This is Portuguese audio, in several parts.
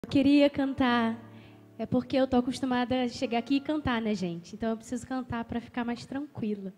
Eu queria cantar, é porque eu tô acostumada a chegar aqui e cantar, né, gente? Então eu preciso cantar para ficar mais tranquila.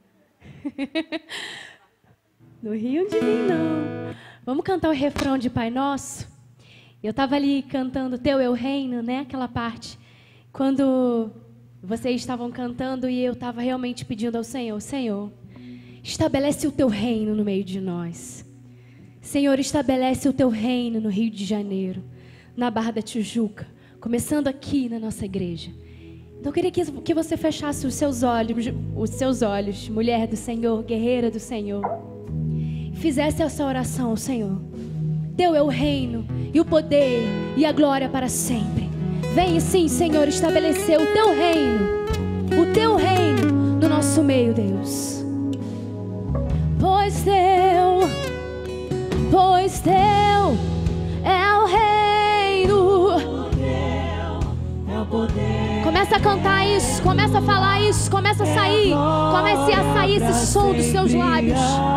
No Rio de mim, não. Vamos cantar o refrão de Pai Nosso? Eu estava ali cantando Teu é o Reino, né? Aquela parte. Quando vocês estavam cantando e eu estava realmente pedindo ao Senhor, Senhor, estabelece o Teu reino no meio de nós. Senhor, estabelece o Teu reino no Rio de Janeiro, na Barra da Tijuca, começando aqui na nossa igreja. Então eu queria que você fechasse os seus olhos, mulher do Senhor, guerreira do Senhor. Fizesse essa oração ao Senhor. Teu é o reino e o poder e a glória para sempre. Vem sim, Senhor, estabelecer o Teu reino no nosso meio, Deus. Pois Teu é o reino. É o poder. Começa a cantar isso, começa a falar isso, começa a sair. Comece a sair esse som dos seus lábios.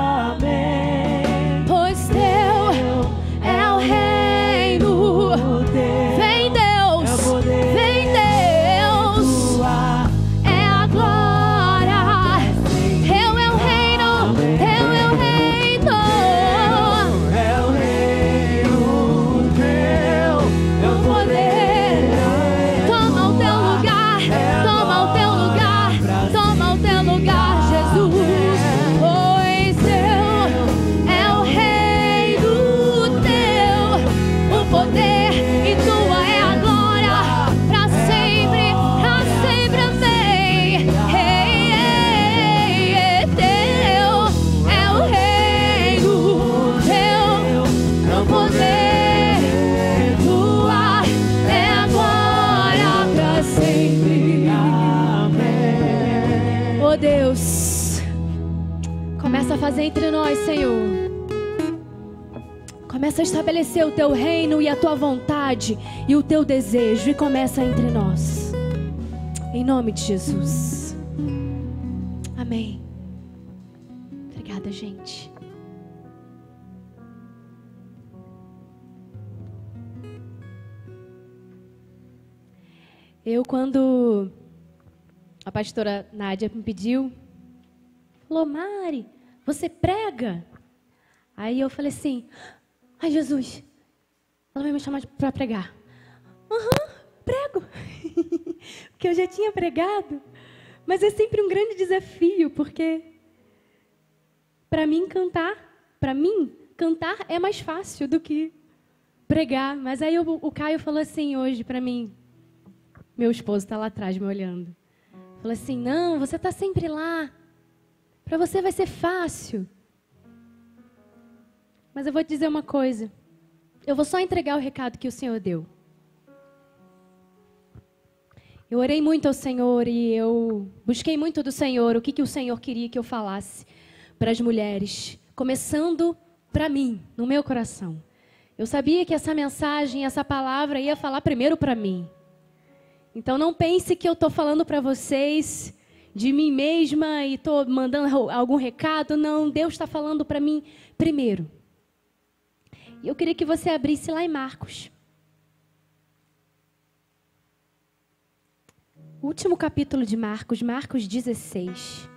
Pois Teu é o reino. Vem Deus, vem Deus. É a glória. Teu é o reino, Teu é o reino. É o reino, Teu é o poder. Toma o Teu lugar, toma o Teu lugar, toma o Teu lugar, Jesus. Pois Teu é o reino, Teu o poder e Tua é a glória para sempre, amém. Teu é o reino, Teu é o poder, Tua é a glória para sempre, amém. Oh Deus, começa a fazer entre nós, Senhor. Começa a estabelecer o Teu reino e a Tua vontade e o Teu desejo. E começa entre nós. Em nome de Jesus. Amém. Obrigada, gente. Quando a pastora Nádia me pediu, falou, Mari, você prega? Aí eu falei assim, ai, Jesus, ela vai me chamar para pregar. Prego. Porque eu já tinha pregado. Mas é sempre um grande desafio, porque para mim cantar é mais fácil do que pregar. Mas aí o Caio falou assim hoje para mim, meu esposo está lá atrás me olhando. Falou assim, não, você está sempre lá. Para você vai ser fácil. Mas eu vou te dizer uma coisa. Eu vou só entregar o recado que o Senhor deu. Eu orei muito ao Senhor e eu busquei muito do Senhor o que o Senhor queria que eu falasse para as mulheres. Começando para mim, no meu coração. Eu sabia que essa mensagem, essa palavra ia falar primeiro para mim. Então não pense que eu estou falando para vocês de mim mesma e estou mandando algum recado. Não, Deus está falando para mim primeiro. E eu queria que você abrisse lá em Marcos. O último capítulo de Marcos, Marcos 16.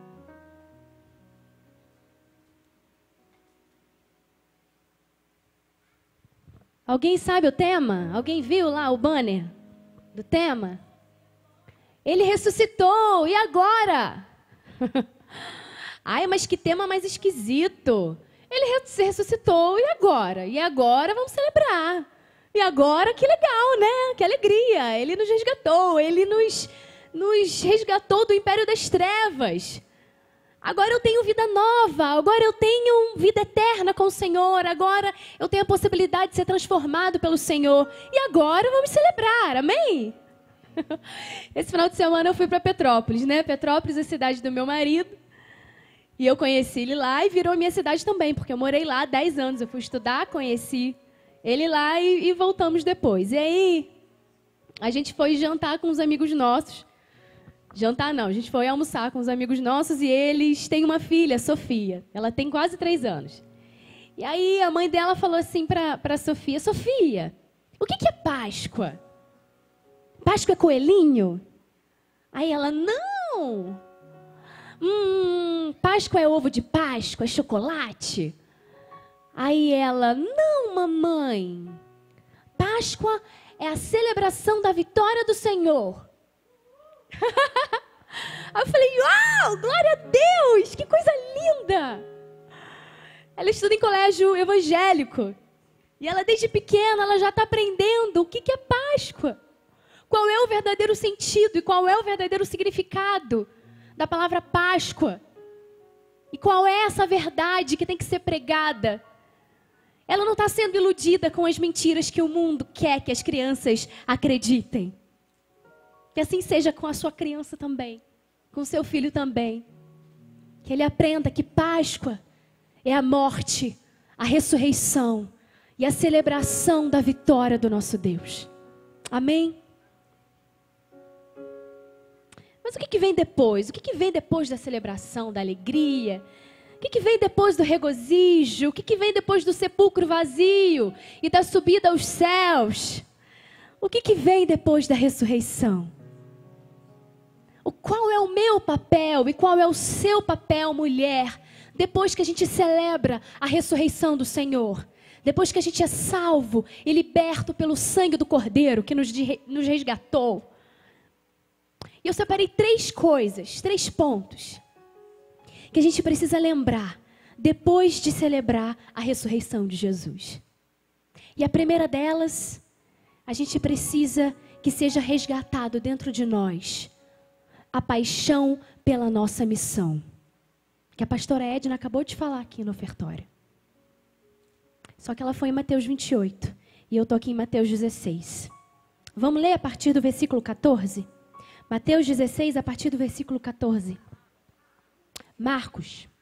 Alguém sabe o tema? Alguém viu lá o banner do tema? Ele ressuscitou, e agora? Ai, mas que tema mais esquisito. Ele ressuscitou, e agora? E agora vamos celebrar. E agora, que legal, né? Que alegria. Ele nos resgatou. Ele nos resgatou do império das trevas. Agora eu tenho vida nova. Agora eu tenho vida eterna com o Senhor. Agora eu tenho a possibilidade de ser transformado pelo Senhor. E agora vamos celebrar. Amém? Esse final de semana eu fui para Petrópolis, né? Petrópolis é a cidade do meu marido. E eu conheci ele lá e virou minha cidade também, porque eu morei lá há 10 anos. Eu fui estudar, conheci ele lá e voltamos depois. E aí, a gente foi jantar com os amigos nossos. Jantar não, a gente foi almoçar com os amigos nossos e eles têm uma filha, Sofia. Ela tem quase 3 anos. E aí a mãe dela falou assim para Sofia, Sofia, o que é Páscoa? Páscoa é coelhinho? Aí ela, não. Páscoa é ovo de Páscoa, é chocolate? Aí ela, não, mamãe. Páscoa é a celebração da vitória do Senhor. Aí eu falei, uau, glória a Deus, que coisa linda. Ela estuda em colégio evangélico. E ela, desde pequena, ela já está aprendendo o que é Páscoa. Qual é o verdadeiro sentido e qual é o verdadeiro significado da palavra Páscoa. E qual é essa verdade que tem que ser pregada. Ela não está sendo iludida com as mentiras que o mundo quer que as crianças acreditem. Que assim seja com a sua criança também, com o seu filho também. Que ele aprenda que Páscoa é a morte, a ressurreição e a celebração da vitória do nosso Deus. Amém? Mas o que vem depois? O que vem depois da celebração, da alegria? O que vem depois do regozijo? O que vem depois do sepulcro vazio e da subida aos céus? O que vem depois da ressurreição? Qual é o meu papel e qual é o seu papel, mulher, depois que a gente celebra a ressurreição do Senhor? Depois que a gente é salvo e liberto pelo sangue do Cordeiro que nos resgatou? E eu separei 3 coisas, 3 pontos, que a gente precisa lembrar depois de celebrar a ressurreição de Jesus. E a primeira delas, a gente precisa que seja resgatado dentro de nós a paixão pela nossa missão. Que a pastora Edna acabou de falar aqui no ofertório. Só que ela foi em Mateus 28 e eu estou aqui em Mateus 16. Vamos ler a partir do versículo 14? Mateus 16, a partir do versículo 14. Marcos.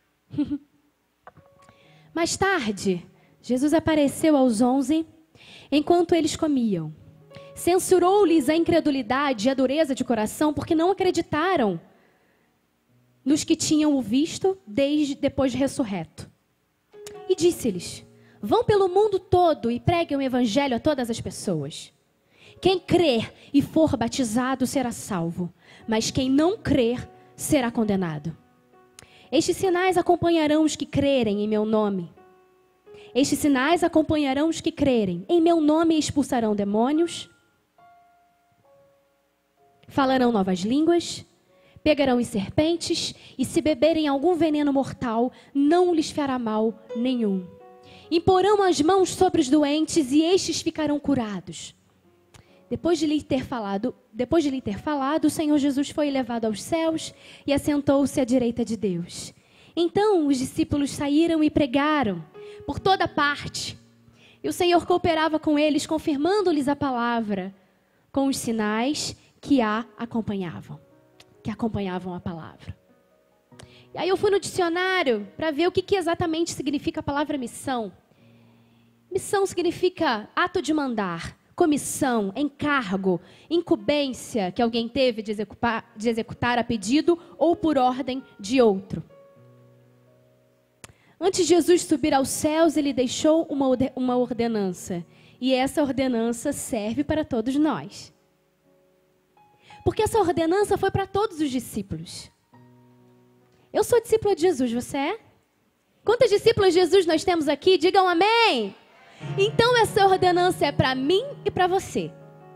Mais tarde, Jesus apareceu aos 11, enquanto eles comiam. Censurou-lhes a incredulidade e a dureza de coração, porque não acreditaram nos que tinham o visto depois de ressurreto. E disse-lhes, vão pelo mundo todo e preguem o evangelho a todas as pessoas. Quem crer e for batizado será salvo, mas quem não crer será condenado. Estes sinais acompanharão os que crerem em meu nome. Estes sinais acompanharão os que crerem. Em meu nome expulsarão demônios, falarão novas línguas, pegarão em serpentes, e se beberem algum veneno mortal, não lhes fará mal nenhum. Imporão as mãos sobre os doentes e estes ficarão curados. Depois de lhe ter falado, o Senhor Jesus foi levado aos céus e assentou-se à direita de Deus. Então os discípulos saíram e pregaram por toda parte. E o Senhor cooperava com eles, confirmando-lhes a palavra com os sinais que acompanhavam a palavra. E aí eu fui no dicionário para ver o que exatamente significa a palavra missão. Missão significa ato de mandar, comissão, encargo, incumbência que alguém teve de executar a pedido ou por ordem de outro. Antes de Jesus subir aos céus, ele deixou uma ordenança. E essa ordenança serve para todos nós. Porque essa ordenança foi para todos os discípulos. Eu sou discípula de Jesus, você é? Quantas discípulas de Jesus nós temos aqui? Digam amém! Então essa ordenança é para mim e para você.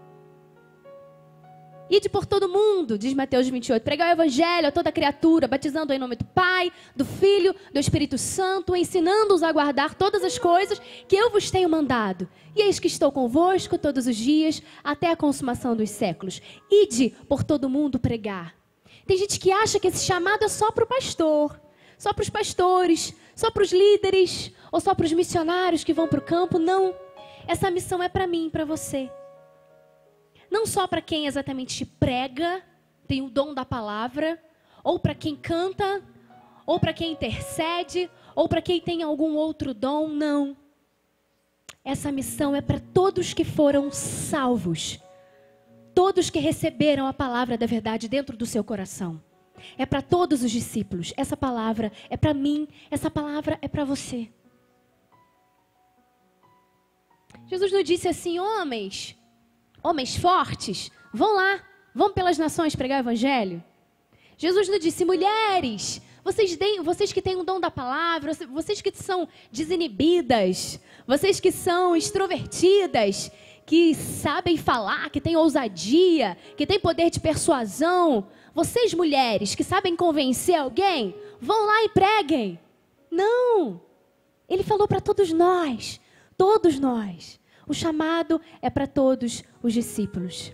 Ide por todo mundo, diz Mateus 28, pregar o evangelho a toda criatura, batizando em nome do Pai, do Filho, do Espírito Santo, ensinando-os a guardar todas as coisas que eu vos tenho mandado. E eis que estou convosco todos os dias, até a consumação dos séculos. Ide por todo mundo pregar. Tem gente que acha que esse chamado é só para o pastor, só para os pastores, só para os líderes, ou só para os missionários que vão para o campo. Não, essa missão é para mim e para você. Não só para quem exatamente prega, tem o dom da palavra, ou para quem canta, ou para quem intercede, ou para quem tem algum outro dom, não. Essa missão é para todos que foram salvos, todos que receberam a palavra da verdade dentro do seu coração. É para todos os discípulos. Essa palavra é para mim, essa palavra é para você. Jesus não disse assim, homens fortes, vão lá, vão pelas nações pregar o evangelho. Jesus não disse, mulheres, vocês que têm o dom da palavra, vocês que são desinibidas, vocês que são extrovertidas, que sabem falar, que têm ousadia, que têm poder de persuasão, vocês mulheres que sabem convencer alguém, vão lá e preguem. Não, ele falou para todos nós. O chamado é para todos os discípulos.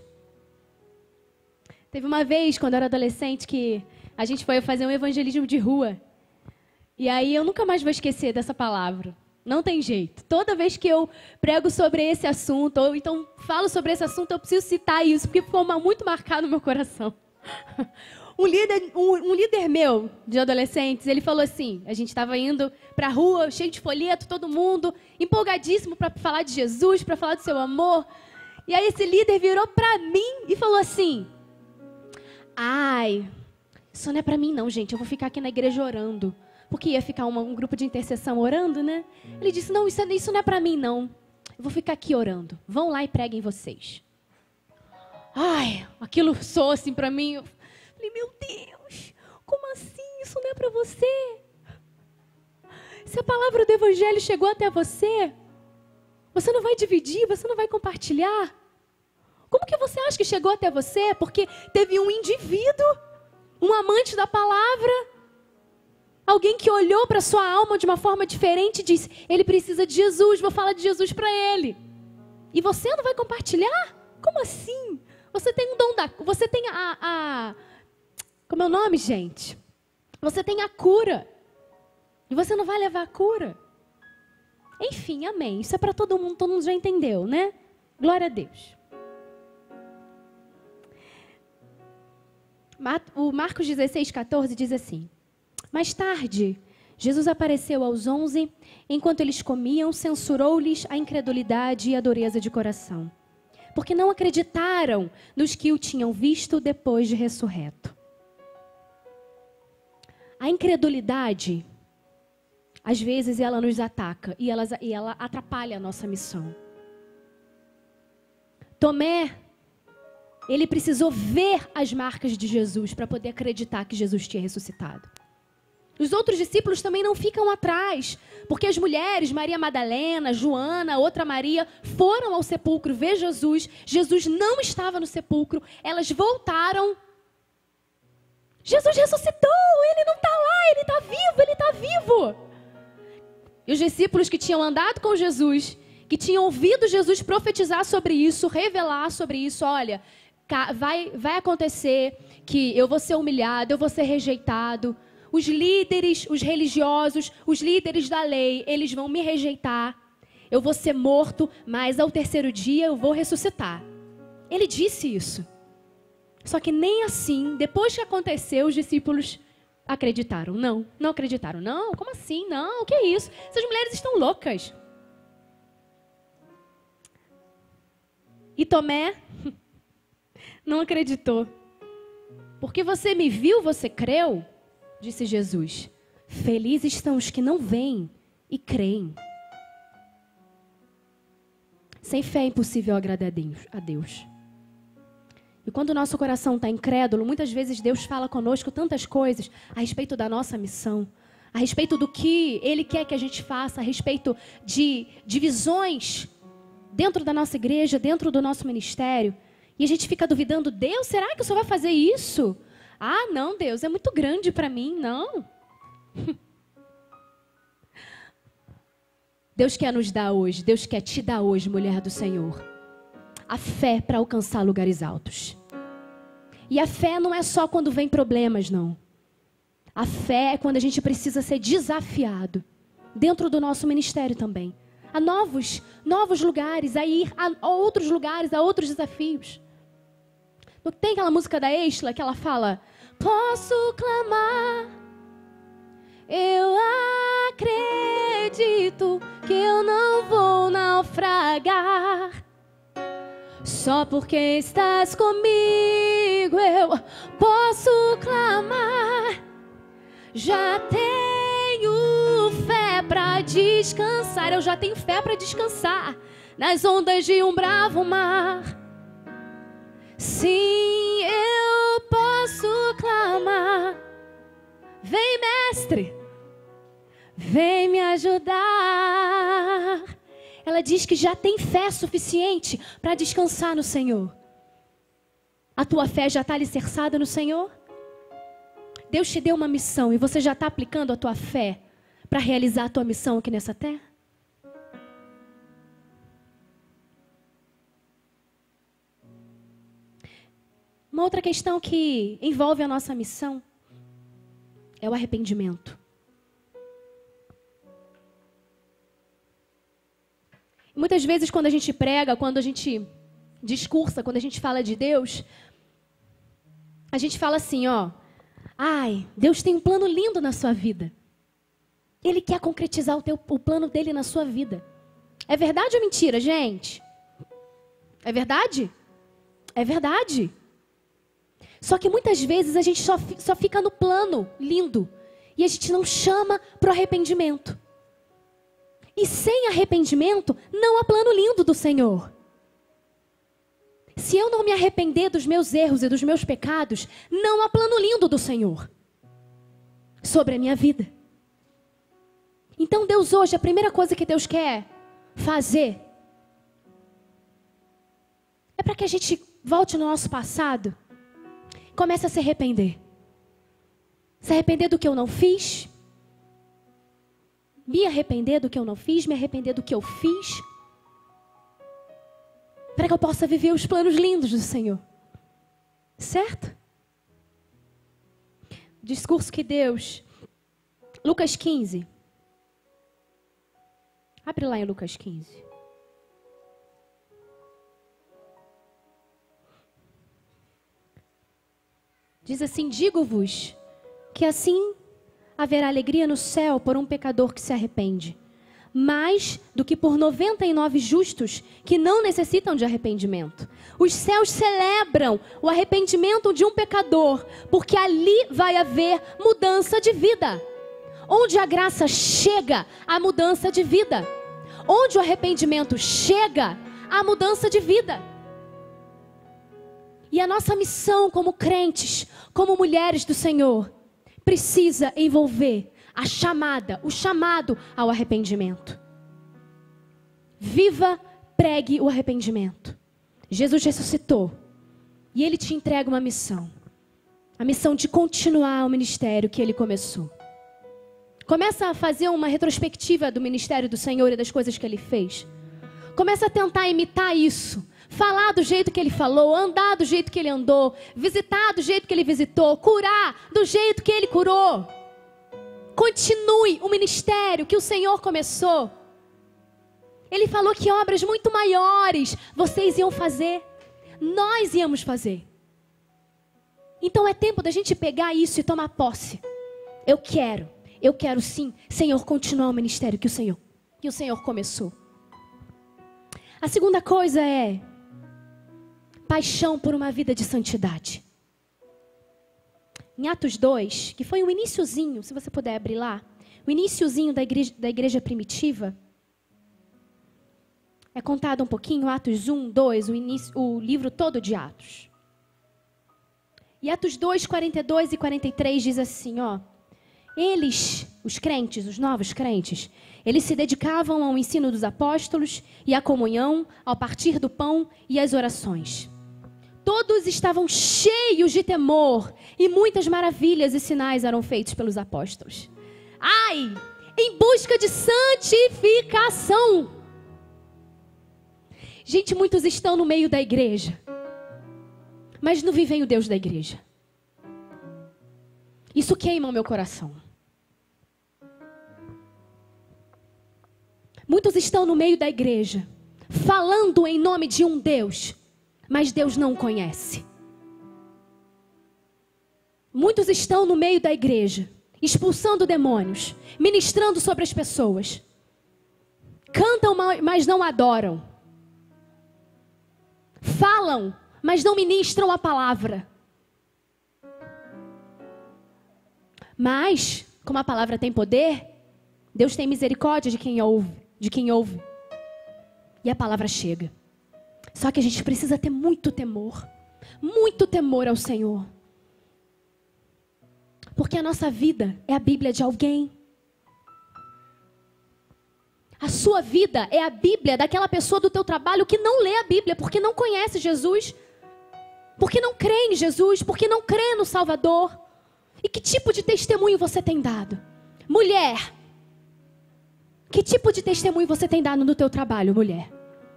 Teve uma vez, quando eu era adolescente, que a gente foi fazer um evangelismo de rua. E aí eu nunca mais vou esquecer dessa palavra. Não tem jeito. Toda vez que eu prego sobre esse assunto, ou então falo sobre esse assunto, eu preciso citar isso, porque ficou muito marcado no meu coração. Um líder meu, de adolescentes, ele falou assim, a gente estava indo para a rua, cheio de folheto, todo mundo, empolgadíssimo para falar de Jesus, para falar do seu amor. E aí esse líder virou para mim e falou assim, ai, isso não é para mim não, gente, eu vou ficar aqui na igreja orando. Porque ia ficar um grupo de intercessão orando, né? Ele disse, não, isso não é para mim não, eu vou ficar aqui orando, vão lá e preguem vocês. Ai, aquilo soou assim para mim. Eu falei, meu Deus, como assim? Isso não é para você? Se a palavra do evangelho chegou até você, você não vai dividir, você não vai compartilhar? Como que você acha que chegou até você? Porque teve um indivíduo, um amante da palavra, alguém que olhou para sua alma de uma forma diferente e disse, ele precisa de Jesus, vou falar de Jesus para ele. E você não vai compartilhar? Como assim? Você tem um dom você tem como é o nome, gente? Você tem a cura. E você não vai levar a cura. Enfim, amém. Isso é para todo mundo já entendeu, né? Glória a Deus. O Marcos 16:14 diz assim, mais tarde, Jesus apareceu aos 11, enquanto eles comiam, censurou-lhes a incredulidade e a dureza de coração, porque não acreditaram nos que o tinham visto depois de ressurreto. A incredulidade, às vezes, ela nos ataca e ela atrapalha a nossa missão. Tomé, ele precisou ver as marcas de Jesus para poder acreditar que Jesus tinha ressuscitado. Os outros discípulos também não ficam atrás, porque as mulheres, Maria Madalena, Joana, outra Maria, foram ao sepulcro ver Jesus. Jesus não estava no sepulcro, elas voltaram. Jesus ressuscitou, ele não está lá, ele está vivo, ele está vivo. E os discípulos que tinham andado com Jesus, que tinham ouvido Jesus profetizar sobre isso, revelar sobre isso, olha, vai acontecer que eu vou ser humilhado, eu vou ser rejeitado. Os líderes, os religiosos, os líderes da lei, eles vão me rejeitar. Eu vou ser morto, mas ao terceiro dia eu vou ressuscitar. Ele disse isso. Só que nem assim, depois que aconteceu, os discípulos acreditaram. Não acreditaram. Não, como assim? Não, o que é isso? Essas mulheres estão loucas. E Tomé não acreditou. Porque você me viu, você creu? Disse Jesus, felizes estão os que não veem e creem. Sem fé é impossível agradar a Deus. E quando o nosso coração está incrédulo, muitas vezes Deus fala conosco tantas coisas a respeito da nossa missão, a respeito do que Ele quer que a gente faça, a respeito de visões dentro da nossa igreja, dentro do nosso ministério. E a gente fica duvidando, Deus, será que o Senhor vai fazer isso? Ah, não, Deus, é muito grande para mim, não. Deus quer nos dar hoje, Deus quer te dar hoje, mulher do Senhor, a fé para alcançar lugares altos. E a fé não é só quando vem problemas, não. A fé é quando a gente precisa ser desafiado, dentro do nosso ministério também, a novos lugares, a ir a outros lugares, a outros desafios. Não tem aquela música da Estela que ela fala, posso clamar, eu acredito que eu não vou naufragar. Só porque estás comigo eu posso clamar. Já tenho fé para descansar, eu já tenho fé para descansar nas ondas de um bravo mar. Sim, eu posso clamar. Vem, mestre, vem me ajudar. Ela diz que já tem fé suficiente para descansar no Senhor. A tua fé já está alicerçada no Senhor? Deus te deu uma missão e você já está aplicando a tua fé para realizar a tua missão aqui nessa terra? Uma outra questão que envolve a nossa missão é o arrependimento. Muitas vezes quando a gente prega, quando a gente discursa, quando a gente fala de Deus, a gente fala assim, ó, ai, Deus tem um plano lindo na sua vida. Ele quer concretizar o plano dele na sua vida. É verdade ou mentira, gente? É verdade? É verdade. Só que muitas vezes a gente só fica no plano lindo e a gente não chama para o arrependimento. E sem arrependimento, não há plano lindo do Senhor. Se eu não me arrepender dos meus erros e dos meus pecados, não há plano lindo do Senhor sobre a minha vida. Então Deus hoje, a primeira coisa que Deus quer fazer é para que a gente volte no nosso passado, comece a se arrepender. Se arrepender do que eu não fiz, me arrepender do que eu não fiz, me arrepender do que eu fiz, para que eu possa viver os planos lindos do Senhor. Certo? Discurso que Deus... Lucas 15. Abre lá em Lucas 15. Diz assim, digo-vos que assim haverá alegria no céu por um pecador que se arrepende, mais do que por 99 justos que não necessitam de arrependimento. Os céus celebram o arrependimento de um pecador, porque ali vai haver mudança de vida. Onde a graça chega, a mudança de vida. Onde o arrependimento chega, a mudança de vida. E a nossa missão como crentes, como mulheres do Senhor, precisa envolver o chamado ao arrependimento. Viva, pregue o arrependimento. Jesus ressuscitou e Ele te entrega uma missão. A missão de continuar o ministério que Ele começou. Começa a fazer uma retrospectiva do ministério do Senhor e das coisas que Ele fez. Começa a tentar imitar isso. Falar do jeito que Ele falou, andar do jeito que Ele andou, visitar do jeito que Ele visitou, curar do jeito que Ele curou. Continue o ministério que o Senhor começou. Ele falou que obras muito maiores vocês iam fazer. Nós íamos fazer. Então é tempo da gente pegar isso e tomar posse. Eu quero sim, Senhor, continuar o ministério que o Senhor começou. A segunda coisa é paixão por uma vida de santidade. Em Atos 2, que foi o iniciozinho, se você puder abrir lá, o iniciozinho da igreja primitiva, é contado um pouquinho, Atos 1, 2, o livro todo de Atos. E Atos 2, 42 e 43 diz assim, ó, eles, os crentes, os novos crentes, eles se dedicavam ao ensino dos apóstolos e à comunhão, ao partir do pão e às orações. Todos estavam cheios de temor e muitas maravilhas e sinais eram feitos pelos apóstolos. Ai, em busca de santificação. Gente, muitos estão no meio da igreja, mas não vivem o Deus da igreja. Isso queima o meu coração. Muitos estão no meio da igreja, falando em nome de um Deus, mas Deus não o conhece. Muitos estão no meio da igreja, expulsando demônios, ministrando sobre as pessoas. Cantam, mas não adoram. Falam, mas não ministram a palavra. Mas, como a palavra tem poder, Deus tem misericórdia de quem ouve. e a palavra chega. Só que a gente precisa ter muito temor ao Senhor. Porque a nossa vida é a Bíblia de alguém. A sua vida é a Bíblia daquela pessoa do teu trabalho que não lê a Bíblia, porque não conhece Jesus, porque não crê em Jesus, porque não crê no Salvador. E que tipo de testemunho você tem dado? Mulher, que tipo de testemunho você tem dado no teu trabalho, mulher?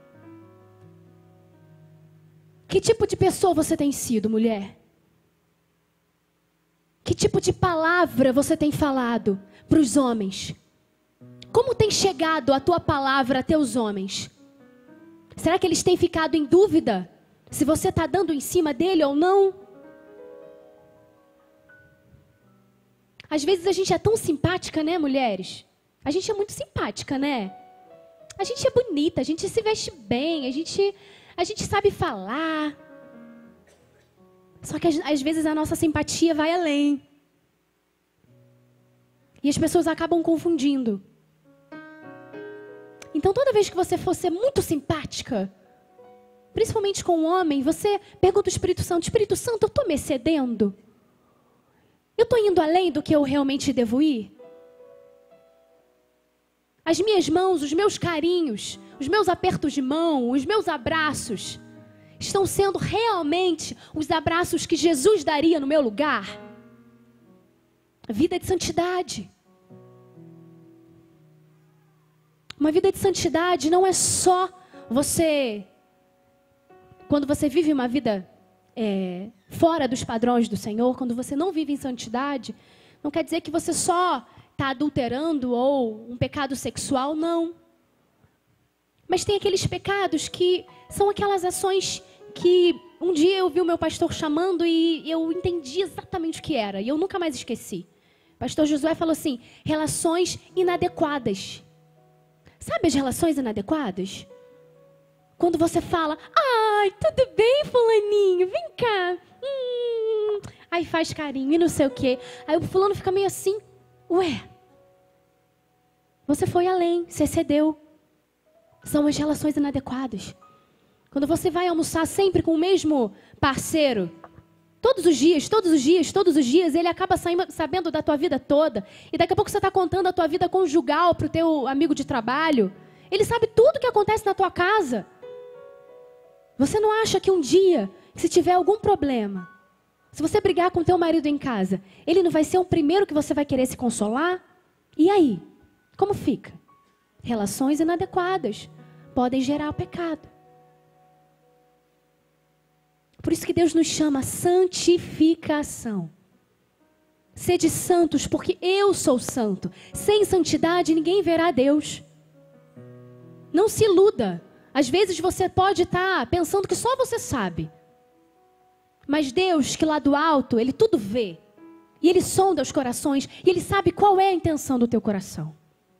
Que tipo de pessoa você tem sido, mulher? Que tipo de palavra você tem falado para os homens? Como tem chegado a tua palavra até os homens? Será que eles têm ficado em dúvida se você está dando em cima dele ou não? Às vezes a gente é tão simpática, né, mulheres? A gente é muito simpática, né? A gente é bonita, a gente se veste bem, a gente sabe falar. Só que às vezes a nossa simpatia vai além. E as pessoas acabam confundindo. Então toda vez que você for ser muito simpática, principalmente com um homem, você pergunta ao Espírito Santo, eu estou me excedendo? Eu estou indo além do que eu realmente devo ir? As minhas mãos, os meus carinhos, os meus apertos de mão, os meus abraços, estão sendo realmente os abraços que Jesus daria no meu lugar? Vida de santidade. Uma vida de santidade não é só você, quando você vive uma vida fora dos padrões do Senhor, quando você não vive em santidade, não quer dizer que você só está adulterando ou um pecado sexual, não. Mas tem aqueles pecados que são aquelas ações que um dia eu vi o meu pastor chamando e eu entendi exatamente o que era. E eu nunca mais esqueci. O pastor Josué falou assim, relações inadequadas. Sabe as relações inadequadas? Quando você fala, ai, tudo bem, fulaninho, vem cá. Aí faz carinho e não sei o quê. Aí o fulano fica meio assim, ué, você foi além, você excedeu. São as relações inadequadas. Quando você vai almoçar sempre com o mesmo parceiro, todos os dias, ele acaba sabendo da tua vida toda. E daqui a pouco você está contando a tua vida conjugal para o teu amigo de trabalho. Ele sabe tudo o que acontece na tua casa. Você não acha que um dia, se tiver algum problema, se você brigar com teu marido em casa, ele não vai ser o primeiro que você vai querer se consolar? E aí? Como fica? Relações inadequadas podem gerar pecado. Por isso que Deus nos chama a santificação. Sede santos, porque eu sou santo. Sem santidade ninguém verá Deus. Não se iluda. Às vezes você pode estar pensando que só você sabe. Mas Deus, que lá do alto, Ele tudo vê. E Ele sonda os corações. E Ele sabe qual é a intenção do teu coração.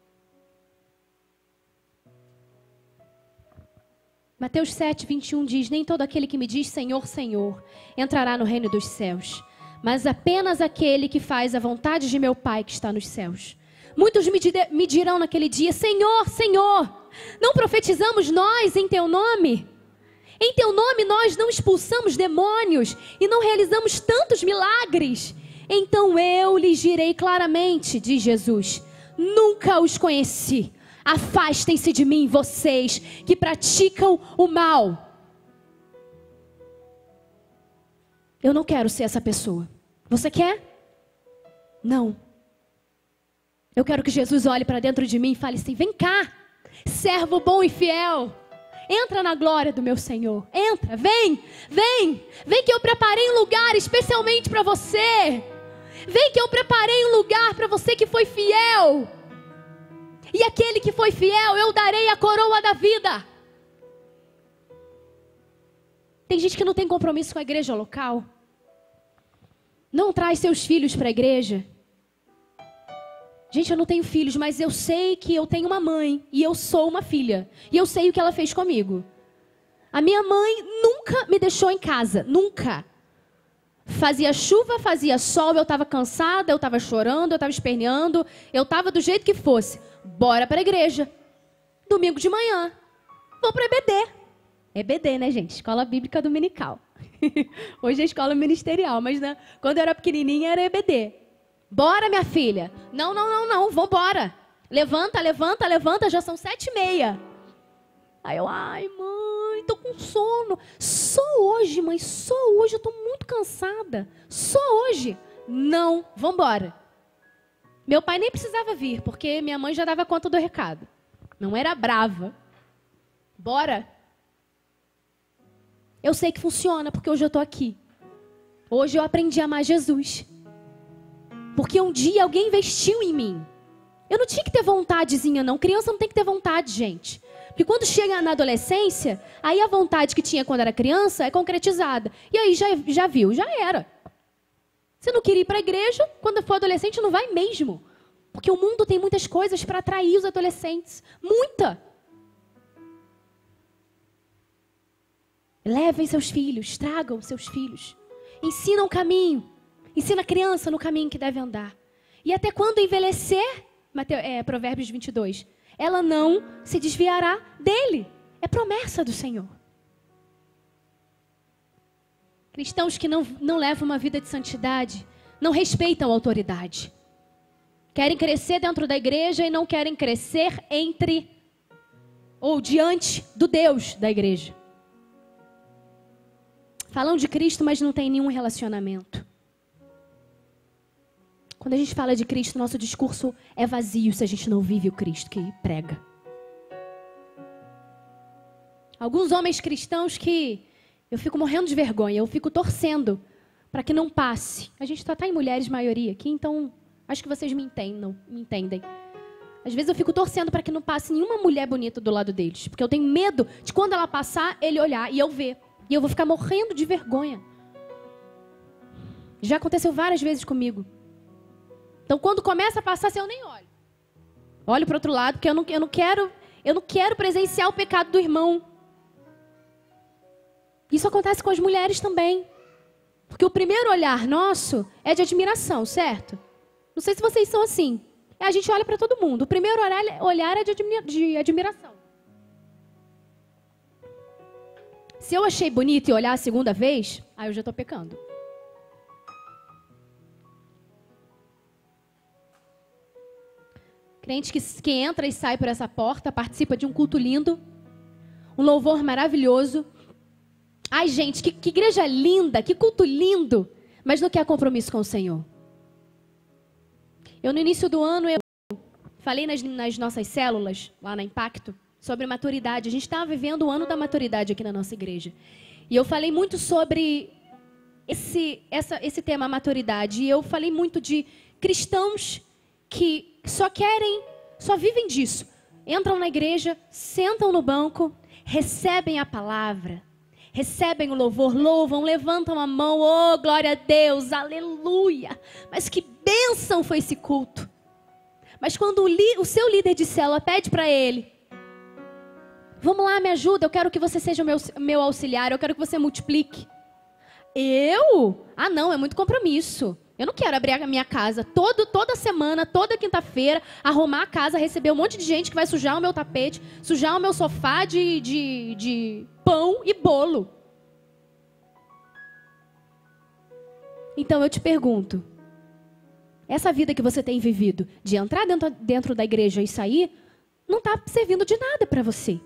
Mateus 7, 21 diz, nem todo aquele que me diz Senhor, Senhor, entrará no reino dos céus, mas apenas aquele que faz a vontade de meu Pai que está nos céus. Muitos me dirão naquele dia, Senhor, Senhor, não profetizamos nós em teu nome? Em teu nome nós não expulsamos demônios e não realizamos tantos milagres. Então eu lhes direi claramente, diz Jesus, nunca os conheci. Afastem-se de mim, vocês que praticam o mal. Eu não quero ser essa pessoa. Você quer? Não. Eu quero que Jesus olhe para dentro de mim e fale assim, vem cá, servo bom e fiel. Entra na glória do meu Senhor. Entra, vem que eu preparei um lugar especialmente para você. Vem que eu preparei um lugar para você que foi fiel. E aquele que foi fiel, eu darei a coroa da vida. Tem gente que não tem compromisso com a igreja local. Não traz seus filhos para a igreja. Gente, eu não tenho filhos, mas eu sei que eu tenho uma mãe. E eu sou uma filha. E eu sei o que ela fez comigo. A minha mãe nunca me deixou em casa. Nunca. Fazia chuva, fazia sol, eu estava cansada, eu estava chorando, eu estava esperneando, eu estava do jeito que fosse. Bora para a igreja. Domingo de manhã. vão para EBD. EBD, né, gente? Escola Bíblica Dominical. Hoje é escola ministerial, mas né, quando eu era pequenininha era EBD. Bora, minha filha. Não, vambora. Levanta, já são 7h30. Aí eu, ai, mãe, tô com sono. Só hoje, mãe, só hoje, eu tô muito cansada. Só hoje. Não, vambora. Meu pai nem precisava vir, porque minha mãe já dava conta do recado. Não era brava. Bora. Eu sei que funciona, porque hoje eu tô aqui. Hoje eu aprendi a amar Jesus. Porque um dia alguém investiu em mim. Eu não tinha que ter vontadezinha, não. Criança não tem que ter vontade, gente. Porque quando chega na adolescência, aí a vontade que tinha quando era criança é concretizada. E aí já viu, já era. Você não queria ir para a igreja, quando for adolescente não vai mesmo. Porque o mundo tem muitas coisas para atrair os adolescentes. Muita. Levem seus filhos, tragam seus filhos. Ensina o caminho. Ensina a criança no caminho que deve andar. E até quando envelhecer, Provérbios 22, ela não se desviará dele. É promessa do Senhor. Cristãos que não levam uma vida de santidade, não respeitam a autoridade. Querem crescer dentro da igreja e não querem crescer entre ou diante do Deus da igreja. Falam de Cristo, mas não tem nenhum relacionamento. Quando a gente fala de Cristo, nosso discurso é vazio se a gente não vive o Cristo que prega. Alguns homens cristãos que eu fico morrendo de vergonha, eu fico torcendo para que não passe. A gente só está em mulheres maioria aqui, então acho que vocês me entendem. Às vezes eu fico torcendo para que não passe nenhuma mulher bonita do lado deles, porque eu tenho medo de quando ela passar, ele olhar e eu ver. E eu vou ficar morrendo de vergonha. Já aconteceu várias vezes comigo. Então, quando começa a passar, assim, eu nem olho. Olho para o outro lado, porque eu não quero presenciar o pecado do irmão. Isso acontece com as mulheres também. Porque o primeiro olhar nosso é de admiração, certo? Não sei se vocês são assim. A gente olha para todo mundo. O primeiro olhar é de admiração. Se eu achei bonito e olhar a segunda vez, aí eu já estou pecando. Crente que entra e sai por essa porta, participa de um culto lindo, um louvor maravilhoso. Ai, gente, que igreja linda, que culto lindo, mas não quer compromisso com o Senhor. No início do ano, eu falei nas nossas células, lá na Impacto, sobre maturidade. A gente estava vivendo o ano da maturidade aqui na nossa igreja. E eu falei muito sobre esse tema, maturidade. E eu falei muito de cristãos que só vivem disso. Entram na igreja, sentam no banco, recebem a palavra, recebem o louvor, louvam, levantam a mão, oh, glória a Deus, aleluia. Mas que bênção foi esse culto. Mas quando o seu líder de célula pede para ele, vamos lá, me ajuda, eu quero que você seja o meu auxiliar, eu quero que você multiplique. Eu? Ah, não, é muito compromisso. Eu não quero abrir a minha casa toda semana, toda quinta-feira, arrumar a casa, receber um monte de gente que vai sujar o meu tapete, sujar o meu sofá de pão e bolo. Então eu te pergunto, essa vida que você tem vivido, de entrar dentro da igreja e sair, não está servindo de nada para você.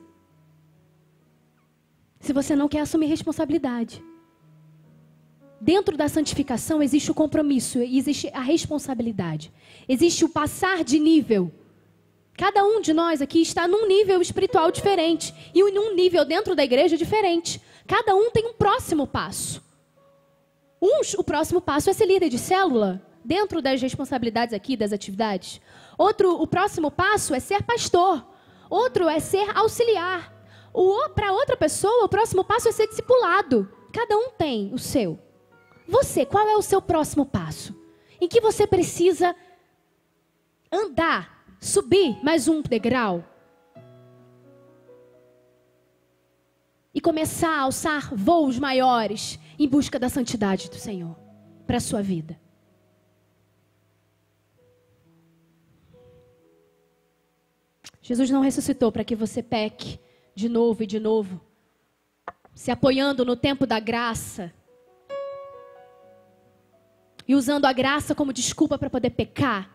Se você não quer assumir responsabilidade. Dentro da santificação existe o compromisso, existe a responsabilidade. Existe o passar de nível. Cada um de nós aqui está num nível espiritual diferente. E num nível dentro da igreja diferente. Cada um tem um próximo passo. O próximo passo é ser líder de célula, dentro das responsabilidades aqui, das atividades. O próximo passo é ser pastor. Outro é ser auxiliar. Para outra pessoa, o próximo passo é ser discipulado. Cada um tem o seu. Você, qual é o seu próximo passo? Em que você precisa andar, subir mais um degrau? E começar a alçar voos maiores em busca da santidade do Senhor para a sua vida. Jesus não ressuscitou para que você peque de novo e de novo, se apoiando no tempo da graça e usando a graça como desculpa para poder pecar,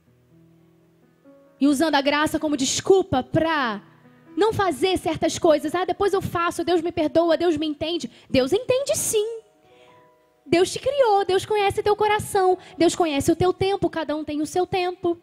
e usando a graça como desculpa para não fazer certas coisas. Depois eu faço, Deus me perdoa, Deus me entende. Deus entende sim. Deus te criou, Deus conhece teu coração, Deus conhece o teu tempo, cada um tem o seu tempo.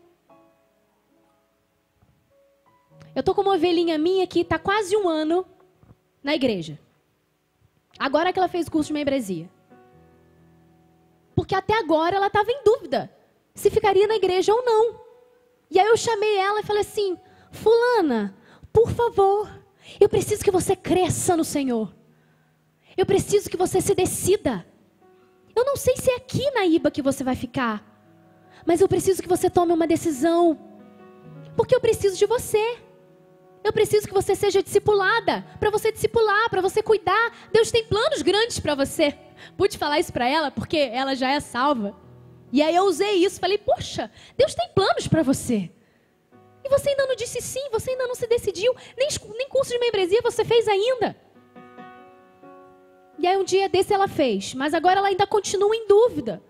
Eu tô com uma ovelhinha minha que está quase 1 ano na igreja. Agora que ela fez o curso de membresia. Porque até agora ela estava em dúvida se ficaria na igreja ou não. E aí eu chamei ela e falei assim: fulana, por favor, eu preciso que você cresça no Senhor. Eu preciso que você se decida. Eu não sei se é aqui na IBA que você vai ficar, mas eu preciso que você tome uma decisão. Porque eu preciso de você. Eu preciso que você seja discipulada, para você discipular, para você cuidar. Deus tem planos grandes para você. Pude falar isso para ela, porque ela já é salva. E aí eu usei isso, falei: poxa, Deus tem planos para você. E você ainda não disse sim, você ainda não se decidiu, nem curso de membresia você fez ainda. E aí um dia desse ela fez, mas agora ela ainda continua em dúvida.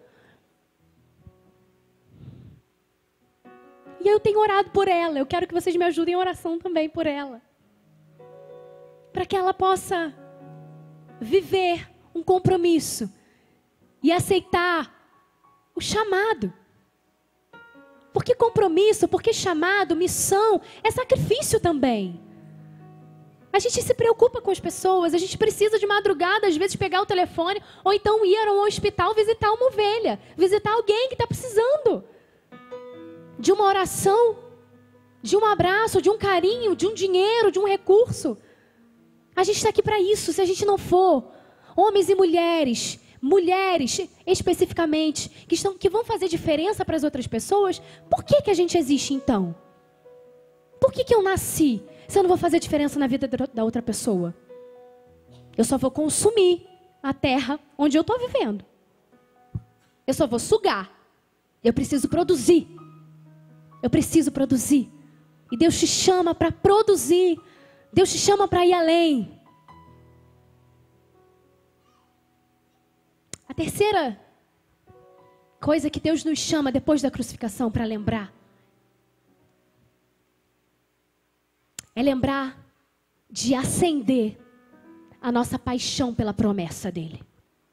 E eu tenho orado por ela, eu quero que vocês me ajudem em oração também por ela. Para que ela possa viver um compromisso e aceitar o chamado. Porque compromisso, porque chamado, missão, é sacrifício também. A gente se preocupa com as pessoas, a gente precisa de madrugada, às vezes, pegar o telefone, ou então ir a um hospital visitar uma ovelha, visitar alguém que está precisando de uma oração, de um abraço, de um carinho, de um dinheiro, de um recurso. A gente está aqui para isso. Se a gente não for, homens e mulheres especificamente, que vão fazer diferença para as outras pessoas, por que a gente existe então? Por que eu nasci se eu não vou fazer diferença na vida da outra pessoa? Eu só vou consumir a terra onde eu estou vivendo. Eu só vou sugar. Eu preciso produzir. Eu preciso produzir. E Deus te chama para produzir. Deus te chama para ir além. A terceira coisa que Deus nos chama depois da crucificação para lembrar é lembrar de acender a nossa paixão pela promessa dele.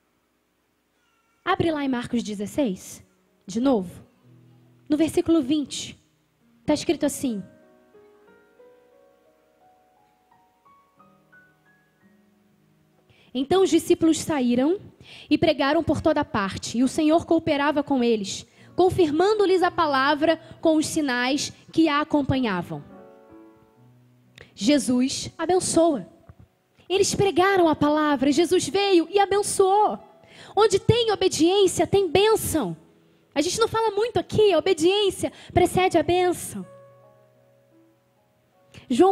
Abre lá em Marcos 16, de novo, no versículo 20, está escrito assim: então os discípulos saíram e pregaram por toda parte, e o Senhor cooperava com eles, confirmando-lhes a palavra com os sinais que a acompanhavam. Jesus abençoa. Eles pregaram a palavra, Jesus veio e abençoou. Onde tem obediência, tem bênção. A gente não fala muito aqui, a obediência precede a bênção. João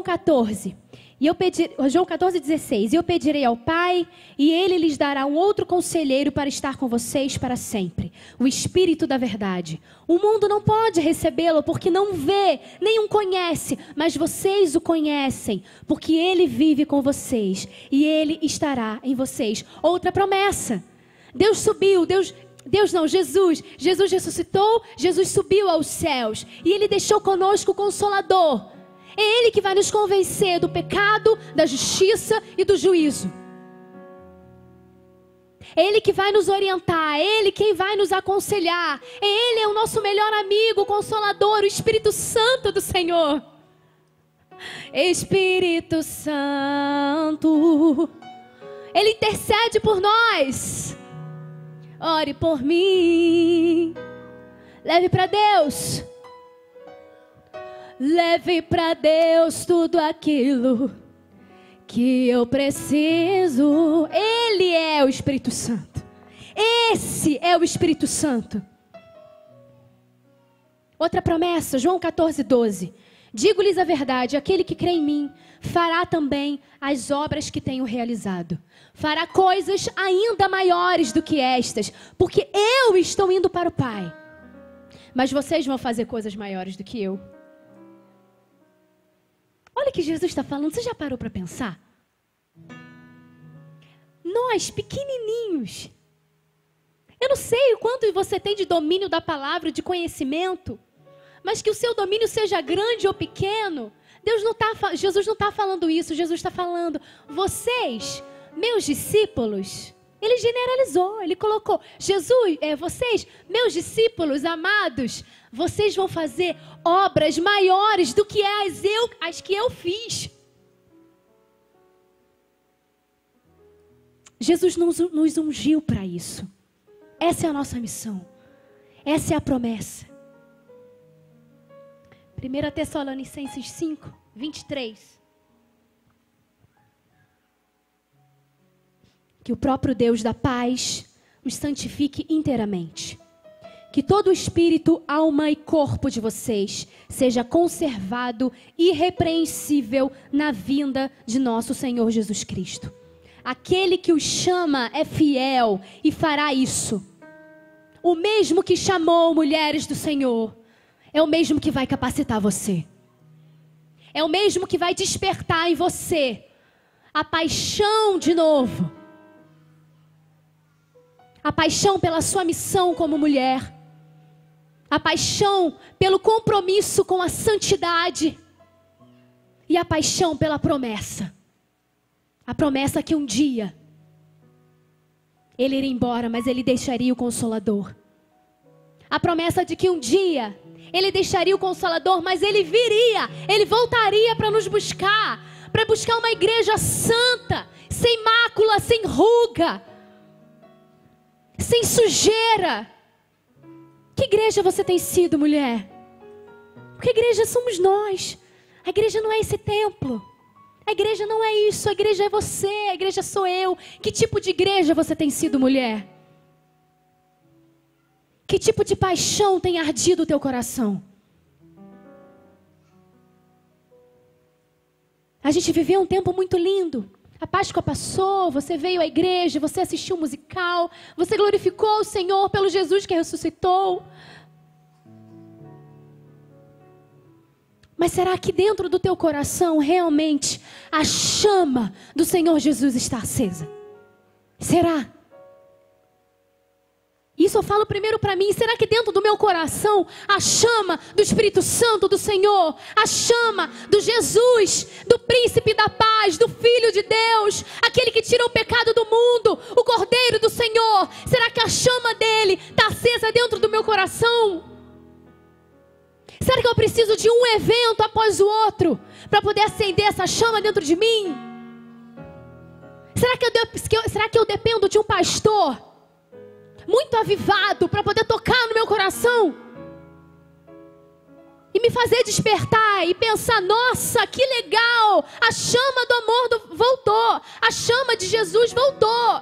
14:16, e eu pedirei ao Pai, e Ele lhes dará um outro conselheiro para estar com vocês para sempre, o Espírito da verdade. O mundo não pode recebê-lo porque não vê, nem o conhece, mas vocês o conhecem, porque Ele vive com vocês, e Ele estará em vocês. Outra promessa, Deus subiu, Jesus ressuscitou, Jesus subiu aos céus, e Ele deixou conosco o Consolador. É Ele que vai nos convencer do pecado, da justiça e do juízo. É Ele que vai nos orientar, é Ele quem vai nos aconselhar. Ele é o nosso melhor amigo, o Consolador, o Espírito Santo do Senhor. Espírito Santo, Ele intercede por nós. Ore por mim. Leve para Deus. Leve para Deus tudo aquilo que eu preciso. Ele é o Espírito Santo. Esse é o Espírito Santo. Outra promessa, João 14:12. Digo-lhes a verdade, aquele que crê em mim fará também as obras que tenho realizado. Fará coisas ainda maiores do que estas, porque eu estou indo para o Pai. Mas vocês vão fazer coisas maiores do que eu. Olha o que Jesus está falando. Você já parou para pensar? Nós, pequenininhos. Eu não sei o quanto você tem de domínio da palavra, de conhecimento. Mas que o seu domínio seja grande ou pequeno. Jesus não está falando isso. Jesus está falando, vocês, meus discípulos. Ele generalizou, ele colocou, vocês, meus discípulos amados, vocês vão fazer obras maiores do que as que eu fiz. Jesus nos ungiu para isso. Essa é a nossa missão. Essa é a promessa. 1 Tessalonicenses 5, 23. Que o próprio Deus da paz os santifique inteiramente. Que todo o espírito, alma e corpo de vocês seja conservado irrepreensível na vinda de nosso Senhor Jesus Cristo. Aquele que os chama é fiel e fará isso. O mesmo que chamou mulheres do Senhor é o mesmo que vai capacitar você. É o mesmo que vai despertar em você a paixão de novo. A paixão pela sua missão como mulher. A paixão pelo compromisso com a santidade. E a paixão pela promessa. A promessa que um dia ele iria embora, mas ele deixaria o Consolador. A promessa de que um dia ele deixaria o Consolador, mas ele viria, ele voltaria para nos buscar, para buscar uma igreja santa, sem mácula, sem ruga, sem sujeira. Que igreja você tem sido, mulher? Porque igreja somos nós. A igreja não é esse templo. A igreja não é isso, a igreja é você, a igreja sou eu. Que tipo de igreja você tem sido, mulher? Que tipo de paixão tem ardido o teu coração? A gente viveu um tempo muito lindo. A Páscoa passou, você veio à igreja, você assistiu um musical, você glorificou o Senhor pelo Jesus que ressuscitou. Mas será que dentro do teu coração realmente a chama do Senhor Jesus está acesa? Será? Isso eu falo primeiro para mim. Será que dentro do meu coração a chama do Espírito Santo do Senhor, a chama do Jesus, do Príncipe da Paz, do Filho de Deus, aquele que tira o pecado do mundo, o Cordeiro do Senhor, será que a chama dele está acesa dentro do meu coração? Será que eu preciso de um evento após o outro para poder acender essa chama dentro de mim? Será que eu dependo de um pastor muito avivado para poder tocar no meu coração e me fazer despertar e pensar, nossa, que legal, a chama do amor voltou, a chama de Jesus voltou.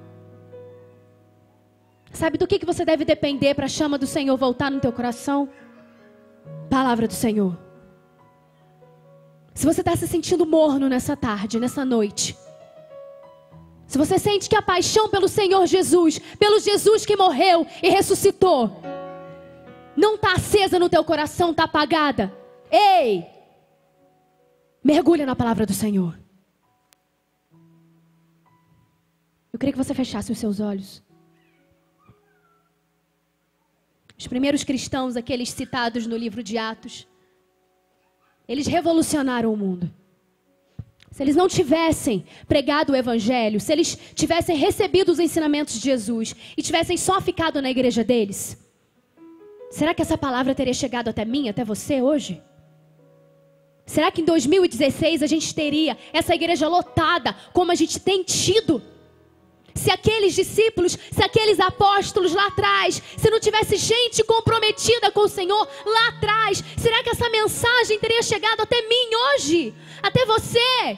Sabe do que você deve depender para a chama do Senhor voltar no teu coração? Palavra do Senhor. Se você está se sentindo morno nessa tarde, nessa noite, se você sente que a paixão pelo Senhor Jesus, pelo Jesus que morreu e ressuscitou, não está acesa no teu coração, está apagada, ei, mergulha na palavra do Senhor. Eu queria que você fechasse os seus olhos. Os primeiros cristãos, aqueles citados no livro de Atos, eles revolucionaram o mundo. Se eles não tivessem pregado o Evangelho, se eles tivessem recebido os ensinamentos de Jesus e tivessem só ficado na igreja deles, será que essa palavra teria chegado até mim, até você hoje? Será que em 2016 a gente teria essa igreja lotada como a gente tem tido? Se aqueles discípulos, se aqueles apóstolos lá atrás, se não tivesse gente comprometida com o Senhor lá atrás, será que essa mensagem teria chegado até mim hoje? Até você?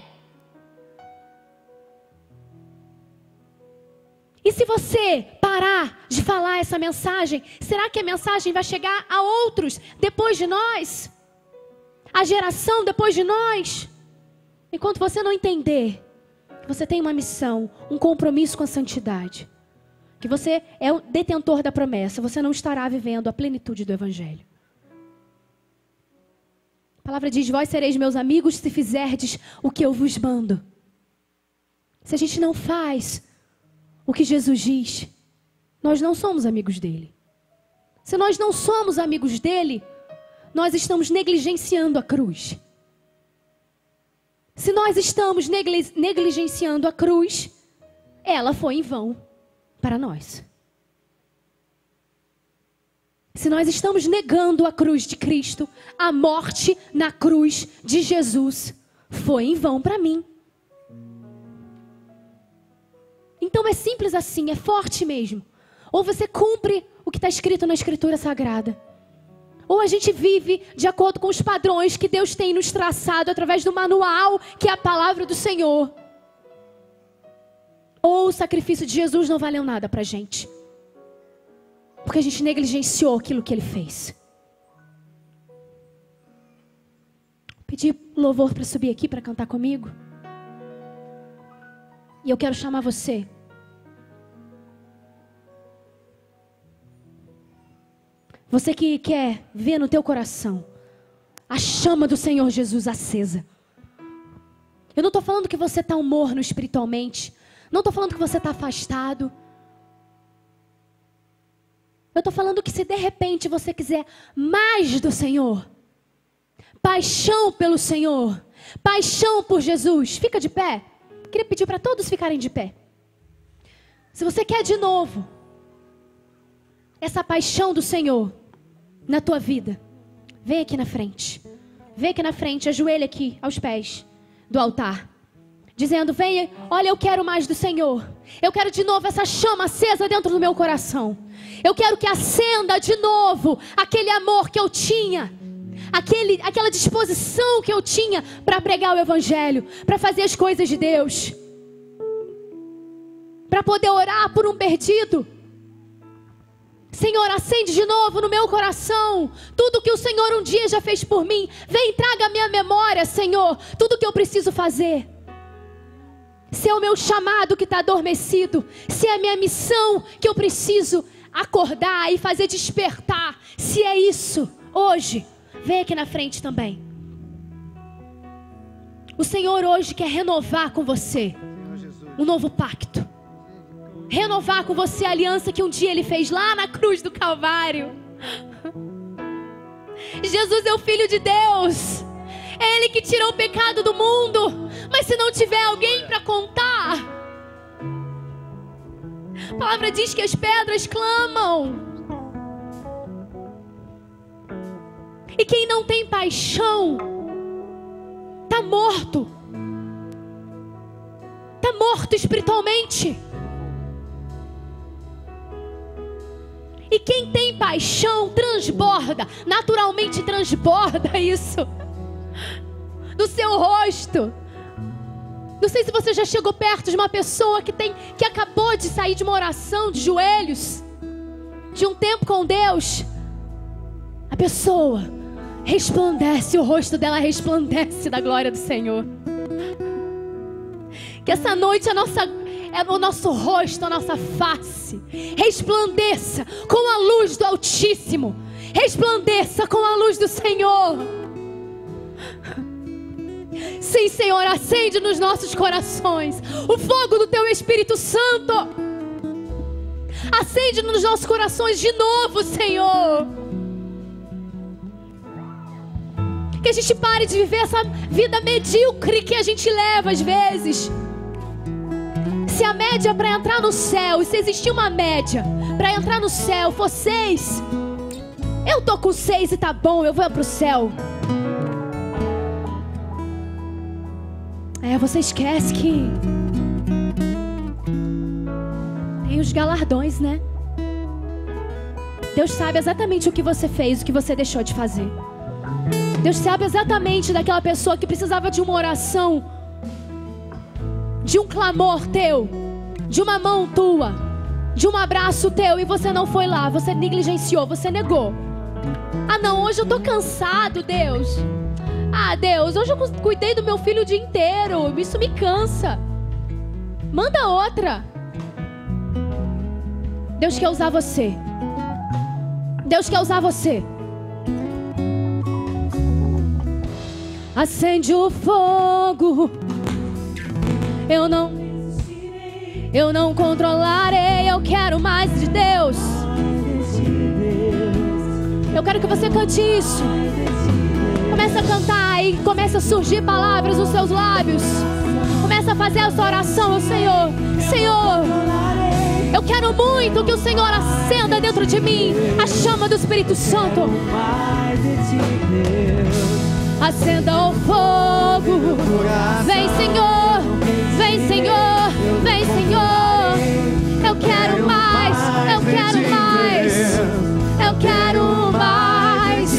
E se você parar de falar essa mensagem, será que a mensagem vai chegar a outros depois de nós? A geração depois de nós? Enquanto você não entender que você tem uma missão, um compromisso com a santidade, que você é o detentor da promessa, você não estará vivendo a plenitude do Evangelho. A palavra diz: vós sereis meus amigos se fizerdes o que eu vos mando. Se a gente não faz o que Jesus diz, nós não somos amigos dele. Se nós não somos amigos dele, nós estamos negligenciando a cruz. Se nós estamos negligenciando a cruz, ela foi em vão para nós. Se nós estamos negando a cruz de Cristo, a morte na cruz de Jesus foi em vão para mim. Então é simples assim, é forte mesmo. Ou você cumpre o que está escrito na Escritura Sagrada, ou a gente vive de acordo com os padrões que Deus tem nos traçado através do manual, que é a palavra do Senhor. Ou o sacrifício de Jesus não valeu nada para a gente, porque a gente negligenciou aquilo que Ele fez. Pedi louvor para subir aqui para cantar comigo. E eu quero chamar você. Você que quer ver no teu coração a chama do Senhor Jesus acesa. Eu não estou falando que você está morno espiritualmente. Não estou falando que você está afastado. Eu estou falando que se de repente você quiser mais do Senhor, paixão pelo Senhor, paixão por Jesus, fica de pé. Queria pedir para todos ficarem de pé. Se você quer de novo essa paixão do Senhor na tua vida, vem aqui na frente. Vem aqui na frente, ajoelha aqui aos pés do altar, dizendo: venha, olha, eu quero mais do Senhor. Eu quero de novo essa chama acesa dentro do meu coração. Eu quero que acenda de novo aquele amor que eu tinha, aquela disposição que eu tinha para pregar o Evangelho, para fazer as coisas de Deus, para poder orar por um perdido. Senhor, acende de novo no meu coração tudo que o Senhor um dia já fez por mim. Vem, traga a minha memória, Senhor, tudo que eu preciso fazer. Se é o meu chamado que está adormecido, se é a minha missão que eu preciso acordar e fazer despertar, se é isso, hoje, vem aqui na frente também. O Senhor hoje quer renovar com você um novo pacto. Renovar com você a aliança que um dia Ele fez lá na cruz do Calvário. Jesus é o Filho de Deus. É Ele que tirou o pecado do mundo. Mas se não tiver alguém para contar, a palavra diz que as pedras clamam. E quem não tem paixão está morto. Está morto espiritualmente. E quem tem paixão transborda, naturalmente transborda isso do seu rosto. Não sei se você já chegou perto de uma pessoa que acabou de sair de uma oração de joelhos, de um tempo com Deus. A pessoa resplandece, o rosto dela resplandece da glória do Senhor. Que essa noite o nosso rosto, a nossa face resplandeça com a luz do Altíssimo, resplandeça com a luz do Senhor. Sim, Senhor, acende nos nossos corações o fogo do Teu Espírito Santo. Acende nos nossos corações de novo, Senhor. Que a gente pare de viver essa vida medíocre que a gente leva às vezes. Se a média para entrar no céu, e se existir uma média para entrar no céu for 6, eu tô com 6 e tá bom, eu vou pro céu. Você esquece que tem os galardões, né? Deus sabe exatamente o que você fez, o que você deixou de fazer. Deus sabe exatamente daquela pessoa que precisava de uma oração, de um clamor teu, de uma mão tua, de um abraço teu, e você não foi lá, você negligenciou, você negou. Ah não, hoje eu tô cansado, Deus. Ah Deus, hoje eu cuidei do meu filho o dia inteiro, isso me cansa. Manda outra. Deus quer usar você. Deus quer usar você. Acende o fogo. Eu não controlarei. Eu quero mais de Deus. Eu quero que você cante isso. Começa a cantar e começa a surgir palavras nos seus lábios. Começa a fazer essa oração ao Senhor. Senhor, eu quero muito que o Senhor acenda dentro de mim a chama do Espírito Santo. Acenda o fogo. Vem, Senhor. Vem, Senhor. Vem, Senhor. Eu quero mais. Eu quero mais. Eu quero mais.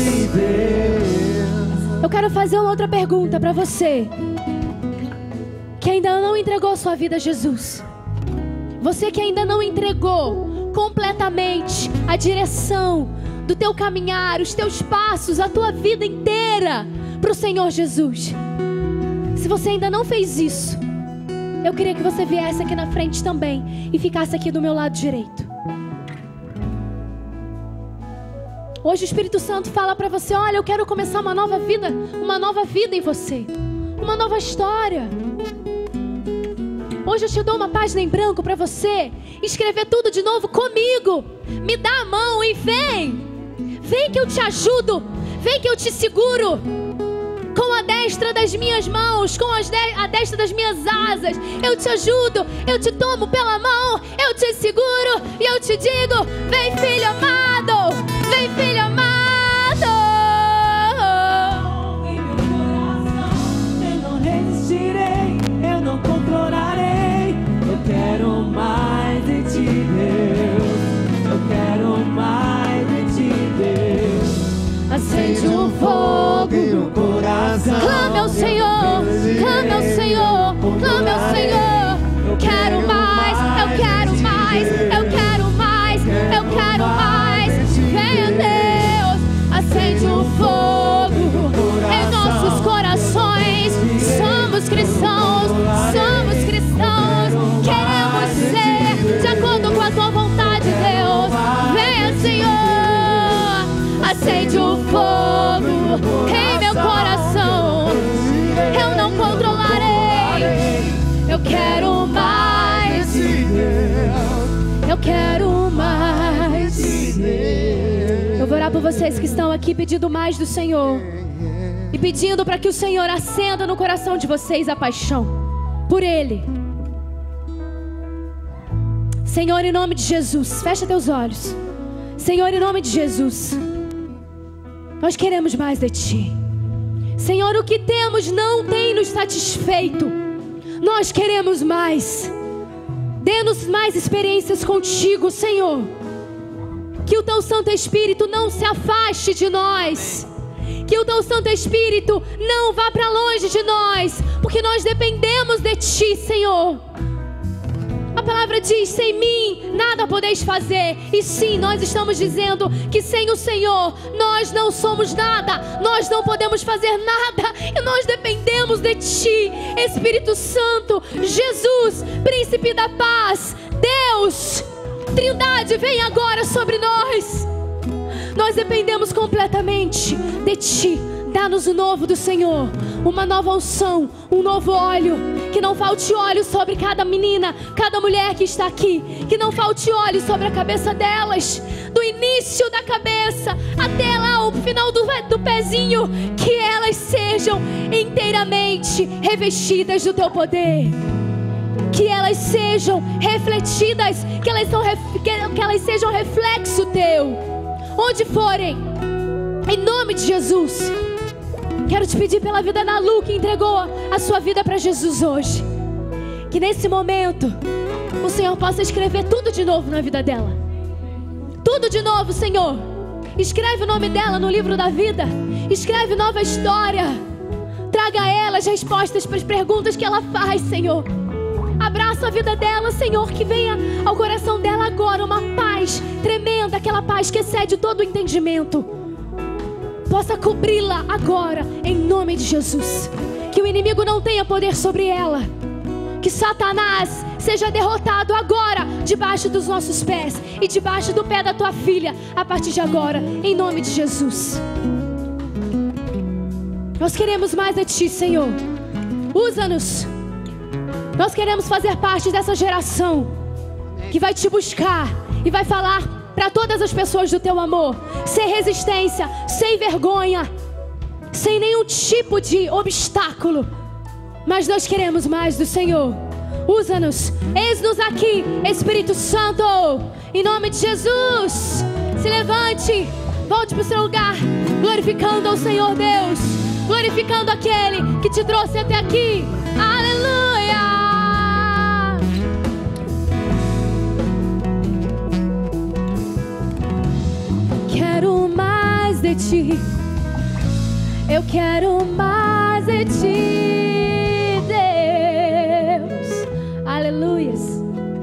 Eu quero fazer uma outra pergunta para você que ainda não entregou sua vida a Jesus. Você que ainda não entregou completamente a direção do teu caminhar, os teus passos, a tua vida inteira para o Senhor Jesus. Se você ainda não fez isso, eu queria que você viesse aqui na frente também e ficasse aqui do meu lado direito. Hoje o Espírito Santo fala para você: olha, eu quero começar uma nova vida em você, uma nova história. Hoje eu te dou uma página em branco para você escrever tudo de novo comigo. Me dá a mão e vem. Vem que eu te ajudo. Vem que eu te seguro. Com a destra das minhas mãos, com a destra das minhas asas, eu te ajudo, eu te tomo pela mão, eu te seguro e eu te digo: vem, filho amado, vem, filho amado. Em meu coração eu não resistirei, eu não controlarei. Eu quero mais de ti, Deus. Eu quero mais de ti, Deus. Acende o fogo no coração. Clame ao Senhor, clame ao Senhor, clame ao Senhor. Eu quero mais, eu quero mais, eu quero mais, eu quero mais. Venha, Deus, acende o fogo em nossos corações. Somos cristãos, somos cristãos. Queremos ser de acordo com a tua vontade, Deus. Venha, Senhor, acende o fogo em meu coração. Eu não controlarei. Eu quero mais. Eu quero mais. Eu vou orar por vocês que estão aqui pedindo mais do Senhor e pedindo para que o Senhor acenda no coração de vocês a paixão por Ele. Senhor, em nome de Jesus, fecha teus olhos. Senhor, em nome de Jesus, nós queremos mais de Ti. Senhor, o que temos não tem nos satisfeito. Nós queremos mais. Dê-nos mais experiências contigo, Senhor. Que o Teu Santo Espírito não se afaste de nós. Que o Teu Santo Espírito não vá para longe de nós, porque nós dependemos de Ti, Senhor. A palavra diz: sem mim nada podeis fazer. E sim, nós estamos dizendo que sem o Senhor nós não somos nada, nós não podemos fazer nada, e nós dependemos de Ti, Espírito Santo, Jesus, Príncipe da Paz, Deus, Trindade, vem agora sobre nós. Nós dependemos completamente de Ti. Dá-nos o novo do Senhor, uma nova unção, um novo óleo. Que não falte óleo sobre cada menina, cada mulher que está aqui. Que não falte óleo sobre a cabeça delas, do início da cabeça até lá o final do pezinho. Que elas sejam inteiramente revestidas do Teu poder. Que elas sejam refletidas, que elas sejam reflexo Teu, onde forem, em nome de Jesus. Quero te pedir pela vida da Lu, que entregou a sua vida para Jesus hoje. Que nesse momento o Senhor possa escrever tudo de novo na vida dela. Tudo de novo, Senhor. Escreve o nome dela no livro da vida. Escreve nova história. Traga a ela as respostas para as perguntas que ela faz, Senhor. Abraça a vida dela, Senhor. Que venha ao coração dela agora uma paz tremenda, aquela paz que excede todo o entendimento. Possa cobri-la agora, em nome de Jesus. Que o inimigo não tenha poder sobre ela. Que Satanás seja derrotado agora, debaixo dos nossos pés e debaixo do pé da tua filha, a partir de agora, em nome de Jesus. Nós queremos mais de Ti, Senhor. Usa-nos. Nós queremos fazer parte dessa geração que vai Te buscar e vai falar para todas as pessoas do Teu amor, sem resistência, sem vergonha, sem nenhum tipo de obstáculo. Mas nós queremos mais do Senhor. Usa-nos, eis-nos aqui, Espírito Santo, em nome de Jesus. Se levante, volte para o seu lugar, glorificando ao Senhor Deus, glorificando aquele que te trouxe até aqui. Aleluia! Quero mais de Ti, eu quero mais de Ti, Deus. Aleluias.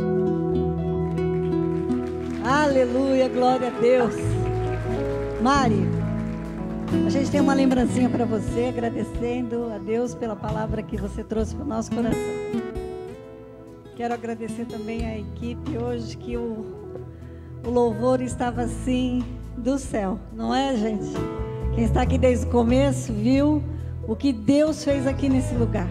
Aleluia, glória a Deus. Mari, a gente tem uma lembrancinha para você, agradecendo a Deus pela palavra que você trouxe para o nosso coração. Quero agradecer também à equipe hoje, que o louvor estava assim do céu, não é, gente? Quem está aqui desde o começo viu o que Deus fez aqui nesse lugar.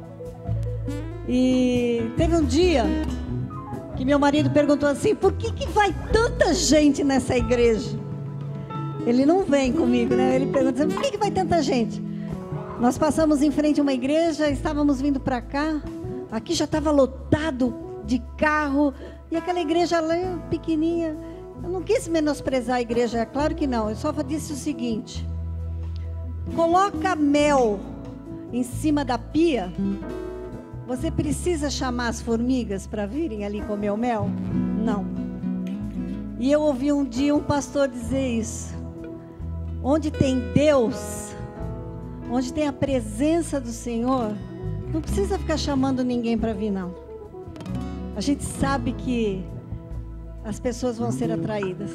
E teve um dia que meu marido perguntou assim: por que vai tanta gente nessa igreja? Ele não vem comigo, né? Ele pergunta assim: por que vai tanta gente? Nós passamos em frente a uma igreja, estávamos vindo para cá, aqui já estava lotado de carro, e aquela igreja lá pequenininha. Eu não quis menosprezar a igreja, é claro que não. Eu só disse o seguinte: coloca mel em cima da pia, você precisa chamar as formigas para virem ali comer o mel? Não. E eu ouvi um dia um pastor dizer isso: onde tem Deus, onde tem a presença do Senhor, não precisa ficar chamando ninguém para vir, não. A gente sabe que as pessoas vão ser atraídas.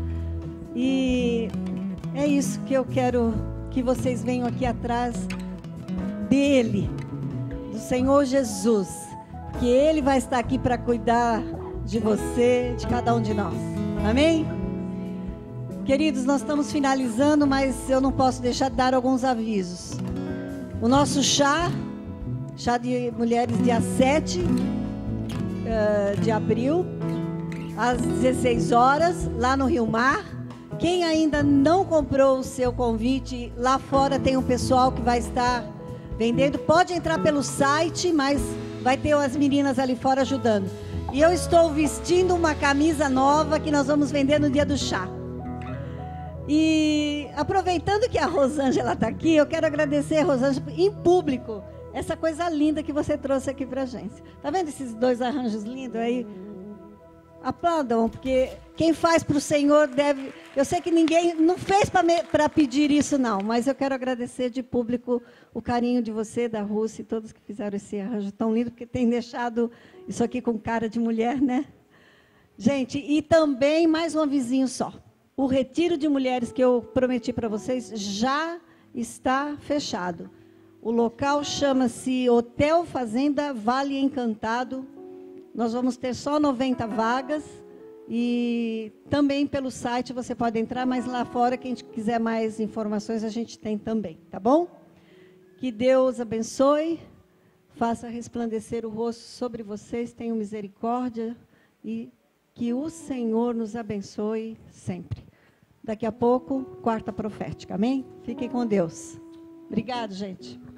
E é isso que eu quero que vocês venham aqui atrás dele, do Senhor Jesus, que Ele vai estar aqui para cuidar de você, de cada um de nós. Amém? Queridos, nós estamos finalizando, mas eu não posso deixar de dar alguns avisos. O nosso chá de mulheres, dia 7 de abril, às 16 horas, lá no Rio Mar. Quem ainda não comprou o seu convite, lá fora tem um pessoal que vai estar vendendo. Pode entrar pelo site, mas vai ter as meninas ali fora ajudando. E eu estou vestindo uma camisa nova que nós vamos vender no dia do chá. E aproveitando que a Rosângela está aqui, eu quero agradecer a Rosângela em público, essa coisa linda que você trouxe aqui para a gente. Tá vendo esses dois arranjos lindos aí? Aplaudam, porque quem faz para o Senhor deve... Eu sei que ninguém não fez para pedir isso, não, mas eu quero agradecer de público o carinho de você, da Rússia, e todos que fizeram esse arranjo tão lindo, porque tem deixado isso aqui com cara de mulher, né? Gente, e também mais um avisinho só. O retiro de mulheres que eu prometi para vocês já está fechado. O local chama-se Hotel Fazenda Vale Encantado. Nós vamos ter só 90 vagas. E também pelo site você pode entrar, mas lá fora, quem quiser mais informações, a gente tem também, tá bom? Que Deus abençoe, faça resplandecer o rosto sobre vocês, tenha misericórdia e que o Senhor nos abençoe sempre. Daqui a pouco, quarta profética, amém? Fiquem com Deus. Obrigado, gente.